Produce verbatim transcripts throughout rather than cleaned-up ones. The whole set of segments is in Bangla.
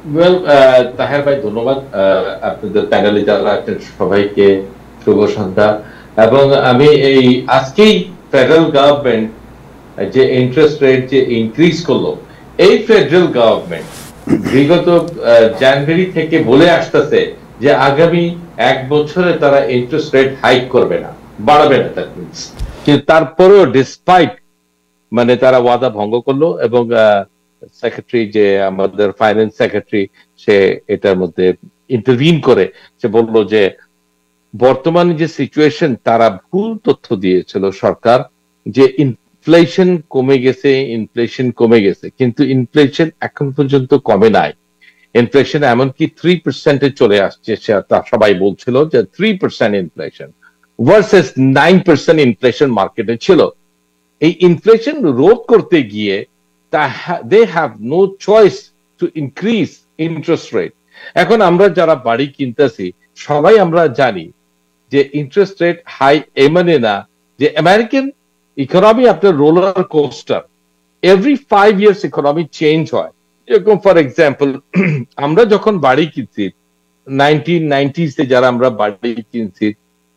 ওয়েল, তাহের ভাই ধন্যবাদ। আপনাদের প্যানেলে যারা আছেন সবাইকে শুভ সন্ধ্যা। এবং আমি এই আজকেই ফেডারেল গভর্নমেন্ট যে ইন্টারেস্ট রেট যে ইনক্রিজ করলো, এই ফেডারেল গভর্নমেন্ট বিগত জানুয়ারি থেকে বলে আসতেছে যে আগামী এক বছরে তারা ইন্টারেস্ট রেট হাইক করবে না, বাড়াবে না। দ্যাট মিনস কিন্তু তারপরেও ডিসপাইট মানে তারা ওয়াদা ভঙ্গ করলো, এবং সেক্রেটারি যে আমাদের ফাইন্যান্স সেক্রেটারি সে এটার মধ্যে ইন্টারভিন করে সে বলল যে বর্তমানে যে সিচুয়েশন, তারা ভুল তথ্য দিয়েছিল সরকার যে ইনফ্লেশন কমে গেছে, ইনফ্লেশন কমে গেছে, কিন্তু ইনফ্লেশন এখন পর্যন্ত কমে নাই। ইনফ্লেশন এমনকি থ্রি পার্সেন্টে চলে আসছে, তা সবাই বলছিল যে three percent inflation versus nine percent inflation মার্কেটে ছিল। এই ইনফ্লেশন রোধ করতে গিয়ে they have no choice to increase interest rate. এখন আমরা যারা বাড়ি কিনতেছি সবাই আমরা জানি যে ইন্টারেস্ট রেট হাই এ মানে না যে আমেরিকান ইকোনমি আপনার roller coaster, every five years economy change হয়। যেরকম ফর এক্সাম্পল আমরা যখন বাড়ি কিনছি নাইনটিন নাইনটিস এ যারা আমরা বাড়ি কিনছি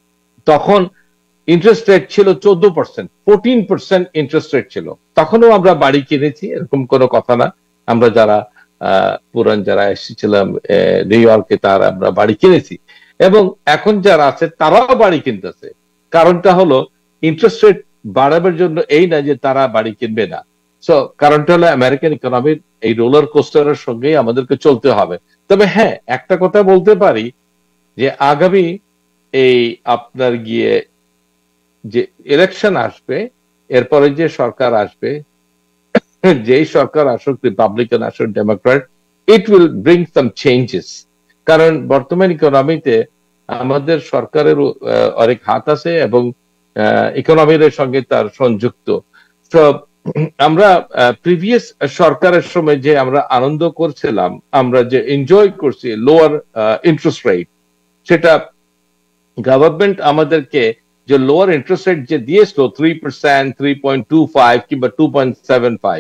তখন ইন্টারেস্ট রেট ছিল চোদ্দ percent, fourteen percent interest rate ছিল, তখনও আমরা বাড়ি কিনেছি, এরকম কোনো কথা না। আমরা যারা আহ পুরান যারা এসেছিলাম নিউ ইয়র্কে তারা আমরা বাড়ি কিনেছি, এবং এখন যারা আছে তারাও বাড়ি কিনতেছে। কারণটা হলো ইন্টারেস্ট রেট বাড়াবার জন্য এই না যে তারা বাড়ি কিনবে না। সো কারণটা হলো আমেরিকান ইকোনমির এই রোলার কোস্টারের সঙ্গেই আমাদেরকে চলতে হবে। তবে হ্যাঁ, একটা কথা বলতে পারি যে আগামী এই আপনার গিয়ে যে ইলেকশন আসবে, এরপরে যে সরকার আসবে, যেই সরকার আসুক, রিপাবলিকান আসুক, Democrat, it will bring some changes. কারণ বর্তমান ইকোনমিতে আমাদের সরকারের অনেক হাত আছে এবং ইকোনমির সঙ্গে তার সংযুক্ত। তো আমরা প্রিভিয়াস সরকারের সময় যে আমরা আনন্দ করছিলাম, আমরা যে এনজয় করছি লোয়ার ইন্টারেস্ট রেট, সেটা গভর্নমেন্ট আমাদেরকে যে লোয়ার ইন্টারেস্ট রেট যে দিয়েছিল three percent, three point two five কিংবা টু পয়েন্ট সেভেন ফাইভ,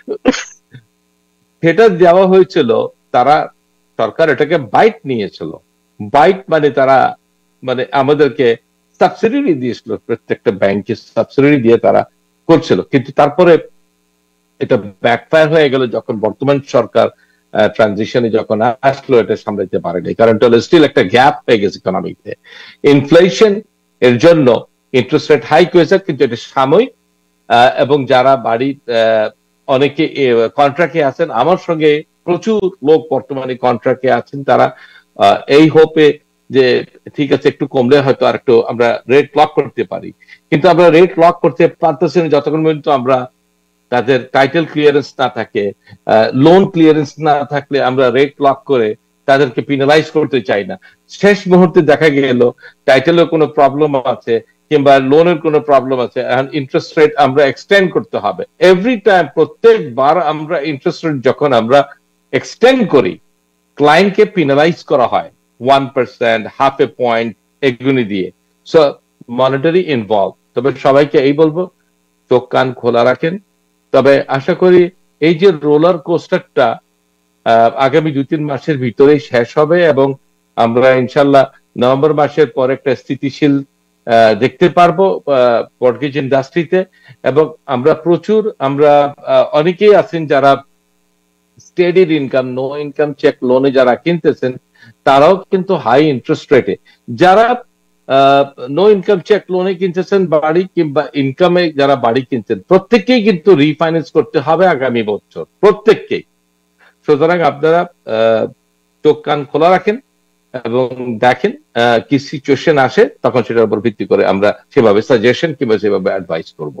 সেটা দেওয়া হয়েছিল, তারা সরকার এটাকে বাইট নিয়েছিল। বাইট মানে তারা মানে আমাদেরকে সাবসিডি দিয়েছিল, প্রত্যেকটা ব্যাংকে সাবসিডি দিয়ে তারা করছিল। কিন্তু তারপরে এটা ব্যাকফায়ার হয়ে গেল যখন বর্তমান সরকার ট্রানজিশনে যখন আসলো, এটা সামলাইতে পারেনি। কারণ স্টিল একটা গ্যাপ হয়ে গেছে ইকোনমিতে। ইনফ্লেশন এর জন্য ইন্টারেস্ট রেট হাইক হয়েছে, কিন্তু এটা সাময়িক। এবং যারা বাড়ি অনেকে কন্ট্রাক্টে আছেন, আমার সঙ্গে প্রচুর লোক বর্তমানে কন্ট্রাক্টে আছেন, তারা এই হোপে যে ঠিক আছে একটু কমলে হয়তো আর একটু আমরা রেট লক করতে পারি। কিন্তু আমরা রেট লক করতে পারতেছি না যতক্ষণ পর্যন্ত আমরা তাদের টাইটেল ক্লিয়ারেন্স না থাকে, লোন ক্লিয়ারেন্স না থাকলে আমরা রেট লক করে তাদেরকে পিনালাইজ করতে চাই না। শেষ মুহূর্তে দেখা গেল টাইটেলের কোনো প্রবলেম আছে কিংবা লোনের কোনো প্রবলেম আছে, এখন ইন্টারেস্ট রেট আমরা এক্সটেন্ড করতে হবে। এভরি টাইম, প্রত্যেকবার আমরা ইন্টারেস্ট রেট যখন আমরা এক্সটেন্ড করি, ক্লায়েন্টকে পিনালাইজ করা হয় one percent, half a point এগুলি দিয়ে। So monetary involve. তবে সবাইকে এই বলবো, চোখ কান খোলা রাখেন। তবে আশা করি এই যে রোলার কোস্টারটা আগামী দুই তিন মাসের ভিতরেই শেষ হবে, এবং আমরা ইনশাল্লাহ নভেম্বর মাসের পর একটা স্থিতিশীল দেখতে পারবো মর্টগেজ ইন্ডাস্ট্রিতে। এবং আমরা প্রচুর আমরা অনেকেই আছেন যারা steady income, no income check লোনে যারা কিনতেছেন, তারাও কিন্তু হাই ইন্টারেস্ট রেটে, যারা নো ইনকাম চেক লোনে কিনতেছেন বাড়ি কিংবা ইনকামে যারা বাড়ি কিনছেন, প্রত্যেককেই কিন্তু রিফাইন্যান্স করতে হবে আগামী বছর, প্রত্যেককেই। সুতরাং আপনারা চোখ কান খোলা রাখেন এবং দেখেন কি সিচুয়েশন আসে, তখন সেটার উপর ভিত্তি করে আমরা সেভাবে সাজেশন কিংবা সেভাবে অ্যাডভাইস করব।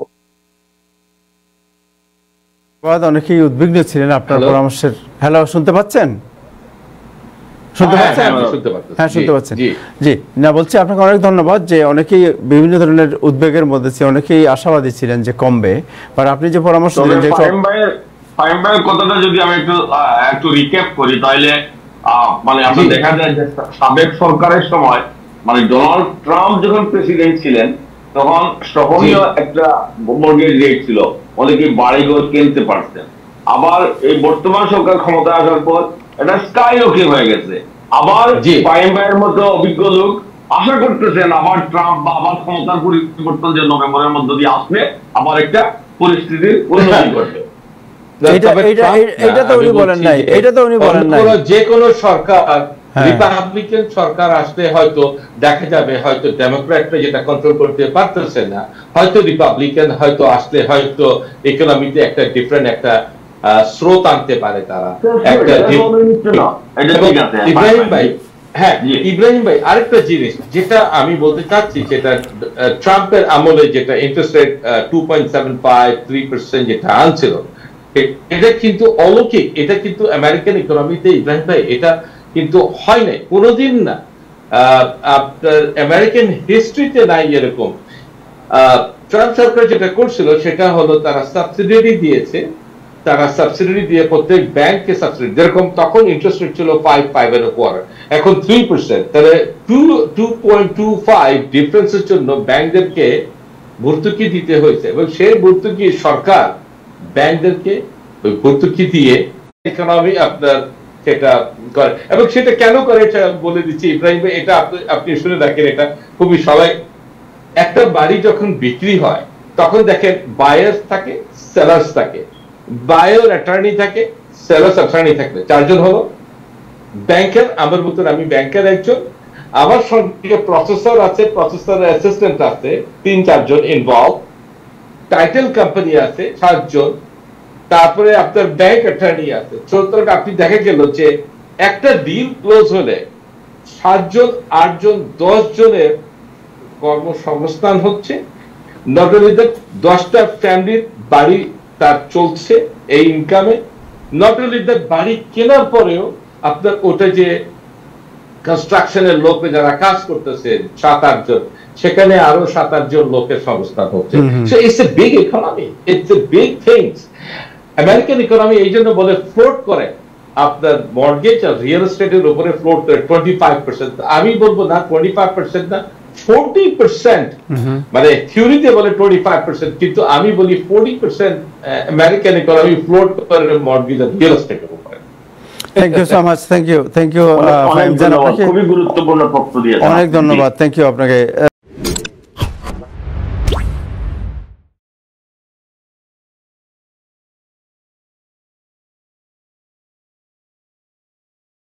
অনেকেই উদ্বিগ্ন ছিলেন আপনার পরামর্শের। হ্যালো, শুনতে পাচ্ছেন? শুনতে পাচ্ছেন? হ্যাঁ, শুনতে পাচ্ছেন। জি না, বলছি আপনাকে অনেক ধন্যবাদ। যে অনেকেই বিভিন্ন ধরনের উদ্বেগের মধ্যে ছিল, অনেকেই আশাবাদী ছিলেন যে কমবে, বাট আপনি যে পরামর্শ দিলেন যে ফাহিম ভাইয়ের কথাটা যদি আমি একটু একটু রিক্যাপ করি, তাহলে মানে আমরা দেখা যায় যে সাবেক সরকারের সময় মানে ডোনাল্ড ট্রাম্প যখন প্রেসিডেন্ট ছিলেন তখন সহনীয় একটা মর্টগেজ রেট ছিল, অনেকে বাড়িঘর কিনতে পারতেন। আবার এই বর্তমান সরকার ক্ষমতা আসার পর এটা স্কাই ওকে হয়ে গেছে। আবার ফাহিম ভাইয়ের মতো অভিজ্ঞ লোক আশা করতেছেন আবার ট্রাম্প বা আবার ক্ষমতার পরিবর্তন যে নভেম্বরের মধ্যে দিয়ে আসবে, আবার একটা পরিস্থিতির উন্নতি ঘটবে। এটা তো উনি বলেন নাই, এটা তো উনি বলেন নাই। যে কোনো সরকার, রিপাবলিকান সরকার আসলে হয়তো দেখা যাবে হয়তো ডেমোক্র্যাটরা যেটা কন্ট্রোল করতে পারতেছে না, হয়তো রিপাবলিকান হয়তো আসলে হয়তো ইকোনমিতে একটা ডিফারেন্ট একটা স্রোত আনতে পারে তারা। একটা ইব্রাহিম ভাই, হ্যাঁ ইব্রাহিম ভাই আরেকটা জিনিস যেটা আমি বলতে চাচ্ছি, সেটা ট্রাম্পের আমলে যেটা interest rate two point seven five three percent যেটা আনছিল, এটা কিন্তু অলৌকিক। এটা কিন্তু আমেরিকান ইকোনমিতে ইব্রাহিম ভাই এটা কিন্তু হয় নাই কোনোদিন না, আপনার আমেরিকান হিস্ট্রিতে নাই এরকম। ট্রাম্প সরকার যেটা করছিল সেটা হলো তারা সাবসিডি দিয়েছে, তারা সাবসিডি দিয়ে প্রত্যেক ব্যাংককে সাবসিডি, যেরকম তখন ইন্টারেস্ট রেট ছিল ফাইভ ফাইভ এর উপর, এখন থ্রি পার্সেন্ট, তাহলে two two point two five ডিফারেন্সের জন্য ব্যাংকদেরকে ভর্তুকি দিতে হয়েছে, এবং সেই ভর্তুকি সরকার ব্যাংকদেরকে ওই ভর্তুকি দিয়ে ইকোনমি আপনার সেটা করে। এবং সেটা কেন করে এটা বলে দিচ্ছি ইব্রাহিম ভাই, এটা আপনি আপনি শুনে দেখেন, এটা খুবই সবাই, একটা বাড়ি যখন বিক্রি হয় তখন দেখেন বায়ার্স থাকে, সেলার্স থাকে, বায়ার অ্যাটর্নি থাকে, সেলার্স অ্যাটর্নি থাকে, চারজন হলো ব্যাংকার। আমার মতন আমি ব্যাংকার একজন, আমার সঙ্গে প্রসেসর আছে, প্রসেসর অ্যাসিস্ট্যান্ট আছে, তিন চারজন ইনভলভ, টাইটেল কোম্পানি আছে সাতজন, তারপরে আপনার ব্যাংক অ্যাটর্নি আছে। সুতরাং আপনি দেখা গেল যে একটা ডিল ক্লোজ হলে সাতজন, আটজন, দশ জনের কর্মসংস্থান হচ্ছে। নট অনলি দ্যাট, দশটা ফ্যামিলির বাড়ি তার চলছে এই ইনকামে। নট অনলি দ্যাট, বাড়ি কেনার পরেও আপনার ওটা যে কনস্ট্রাকশনের লোক যারা কাজ করতেছে সাত আটজন, সেখানে আরো সাত আটজন লোকের সংস্থান হচ্ছে। So it's a big economy, it's a big things. American economy এই জন্য বলে ফ্লোট করে, আপনার মর্গেজ আর রিয়েল এস্টেটের উপরে ফ্লোট করে টোয়েন্টি ফাইভ পার্সেন্ট। আমি বলবো না টোয়েন্টি ফাইভ পার্সেন্ট না, ফোরটি পার্সেন্ট, মানে থিওরিতে বলে টোয়েন্টি ফাইভ পার্সেন্ট, কিন্তু আমি বলি forty percent American economy float করে মর্গেজ আর রিয়েল এস্টেটের উপরে। Thank you so much, thank you, thank you Fahim Jan, আপনাকে খুবই গুরুত্বপূর্ণ তথ্য দিয়েছেন, অনেক ধন্যবাদ, থ্যাংক ইউ আপনাকে।